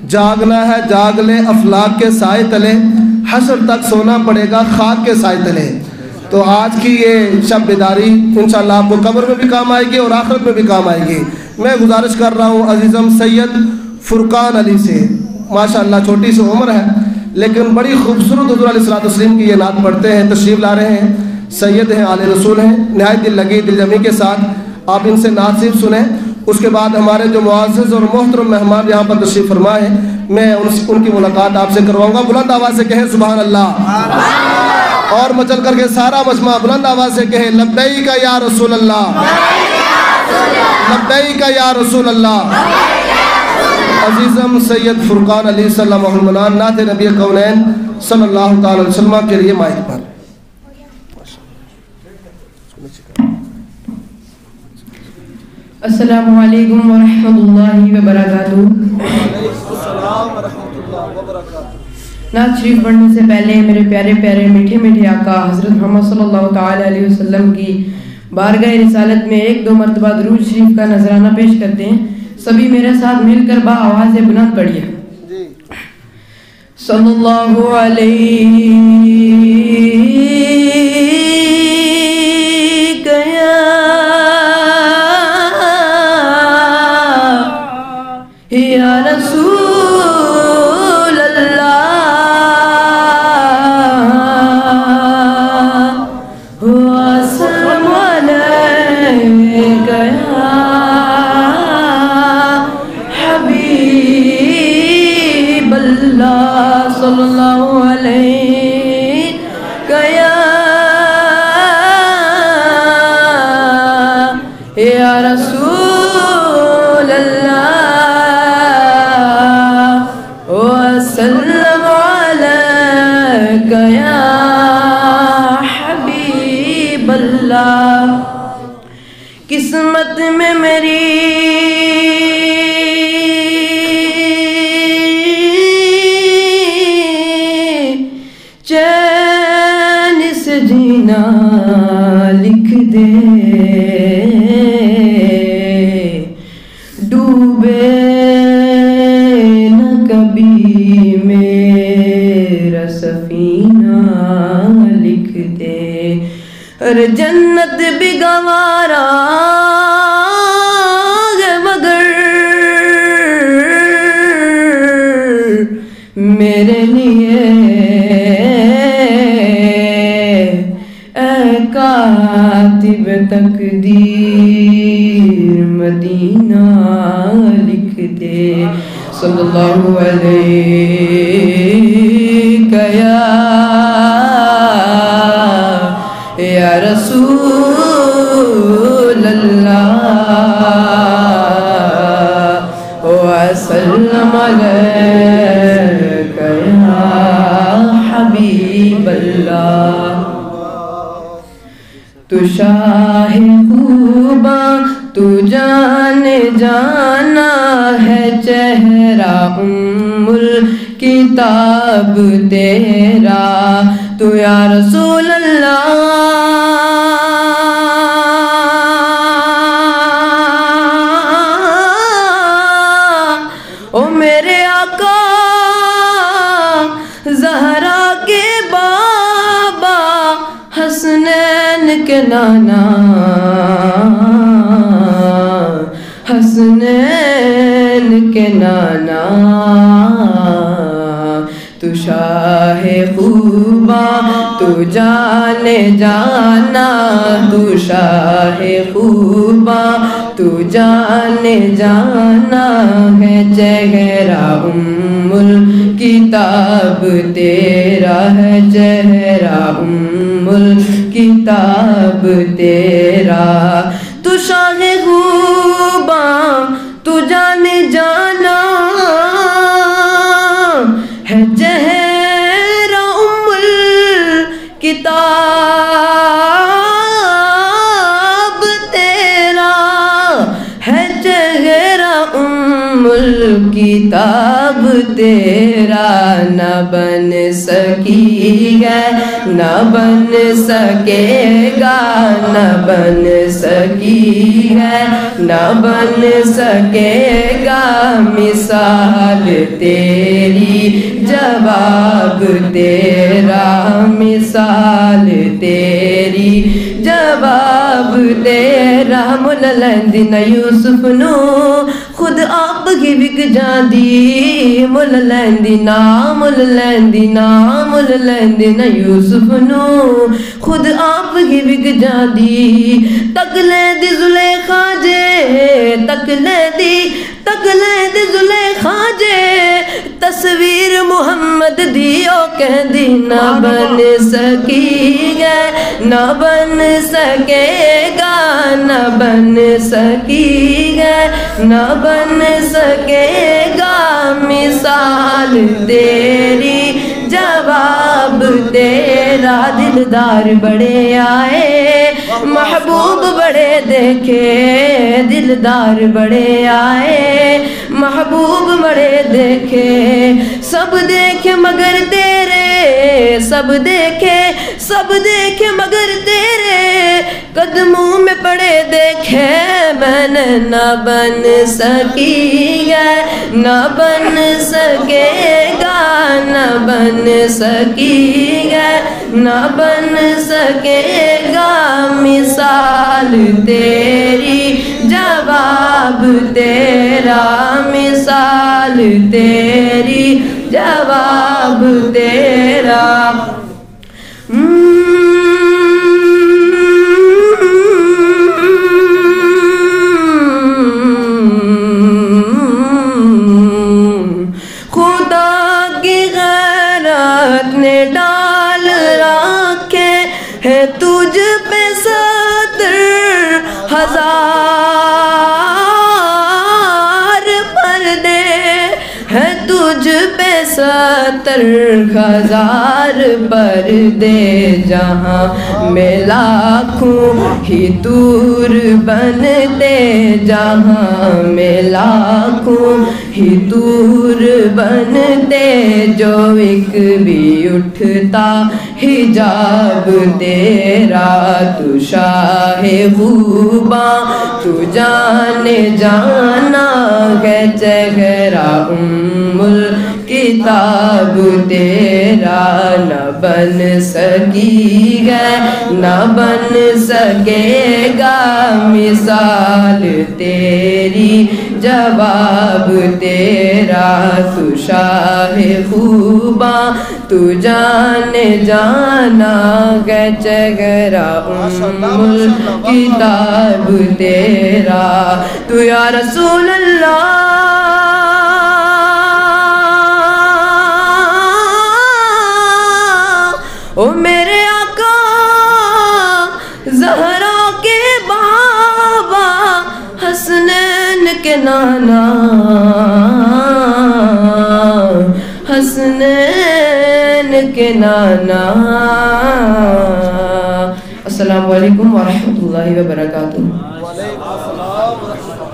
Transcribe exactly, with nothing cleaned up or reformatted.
जागना है जाग ले अफलाक के साए तले, हश्र तक सोना पड़ेगा खाक के साए तले। तो आज की ये शब बेदारी इंशाअल्लाह आपको कब्र में भी काम आएगी और आखिरत में भी काम आएगी। मैं गुजारिश कर रहा हूँ अजीज़म सैयद फुरकान अली से, माशाअल्लाह छोटी सी उम्र है लेकिन बड़ी खूबसूरत हुज़ूर अलैहिस्सलातु वस्सलाम की ये नात पढ़ते हैं, तशरीफ़ ला रहे हैं, सैयद हैं, आले रसूल हैं, नहायत दिल लगी दिल जमी के साथ आप इनसे नात सिर्फ सुने। उसके बाद हमारे जो मुअज़्ज़ज़ और मोहतरम मेहमान यहाँ पर तशरीफ़ फरमा है, मैं उन, उनकी मुलाकात आपसे करवाऊँगा। बुलंद आवाज़ से कहें सुभान अल्लाह, और मचल करके सारा मजमा बुलंद आवाज़ से कहे लब्बैक या रसूल अल्लाह, लब्बैक या रसूल अल्लाह। अजीज़म सैयद फुरकान अली सल्लल्लाहु अलैहि वसल्लम नात नबी कौनैन सल्लल्लाहु अलैहि वसल्लम के लिए माइक पर। अस्सलामु अलैकुम व रहमतुल्लाहि व बरकातुहू। नात शरीफ पढ़ने से पहले मेरे प्यारे प्यारे मीठे मीठे आका हज़रत मोहम्मद सल्लल्लाहु ताला अलैहि वसल्लम की बारगाह रिसालत में एक दो मरतबा दुरूद शरीफ का नजराना पेश करते हैं। सभी मेरे साथ मिलकर बा आवाज़ बुलंद पढ़िए। सल्लल्लाहु अलैहि या रसूल अल्लाह, वसल्लम अलैका या हबीब अल्लाह, सल्लल्लाहु अलैका या या रसूल अल्लाह, वसल्लम अलैका या हबीब अल्लाह। किस्मत में मेरी चैन से जीना लिख दे, डूबे न कभी मेरा सफीना लिख दे। अरे जन्नत भी गवारा है मगर मेरे लिए कातिब तकदीर मदीना लिख दे। सल्लल्लाहु अलैका या रसूल अल्लाह, वसल्लम अलैका या हबीब अल्लाह। तू शाह खूबा तू जाने जाना है, चेहरा उम्मुल किताब तेरा, तू या रसूल अल्लाह, ओ मेरे आका ज़हरा के बाबा, हसनैन के नाना, हसनैन के नाना, तू शाह खूबा तू जाने जाना, तू शाह खूबा तू जाने जाना है, चेहरा उम्मुल किताब तेरा है, चेहरा उम्मुल किताब तेरा। तू शाह खूबा तू जाने जाना है, चेहरा उम्मुल किताब तेरा है, चेहरा उम्मुल किताब जवाब तेरा न बन सकी है, न बन सकेगा, न बन सकी है, न बन सकेगा मिसाल तेरी, जवाब तेरा मिसाल तेरी, जवाब तेरा। मुल लैंदी न यूसुफ नू खुद आप ही विक जांदी, मुल लैंदी ना, मुल लैंदी ना, मुल लैंदी न यूसुफ नू खुद आप ही विक जांदी। तक लैंदी जुलेखा जे, तक लैंदी, तक लैंदी जुलेखा जे, तस्वीर मुहम्मद दी ओ कहंदी ना बन सकी है, ना बन सकेगा, ना बन सकी है, ना बन सकेगा मिसाल तेरी, जवाब तेरा। दिलदार बड़े आए, महबूब बड़े देखे, दिलदार बड़े आए, महबूब बड़े देखे। सब देखे मगर तेरे, सब देखे, सब देखे मगर तेरे कदमों में पड़े देखे मैंने। न बन सकी है, न बन सकेगा, न बन सकी है, न बन सकेगा मिसाल तेरी, जवाब तेरा मिसाल तेरी, जवाब तेरा। खुदा की गैरत ने डाल रखे है तुझ पे सत्तर हजार पर्दे, है तुझ पे सत्तर हजार पर्दे, जहाँ में लाखों ही दूर बनते, जहाँ में लाखों ही दूर बनते। जो एक भी उठता हिजाब तेरा, तू शाहे खूबा, तू जाने जाना है चेहरा उम्मुल किताब तेरा। न बन सकी है, न बन सकेगा मिसाल तेरी, जवाब तेरा। तू शाहे खूबा, तू जाने जाना है चेहरा उम्मुल किताब तेरा। तू या रसूल अल्लाह, ओ मेरे आका ज़हरा के बाबा, हसनैन के नाना, हसनैन के नाना। अस्सलामु अलैकुम व रहमतुल्लाहि व बरकातुहू।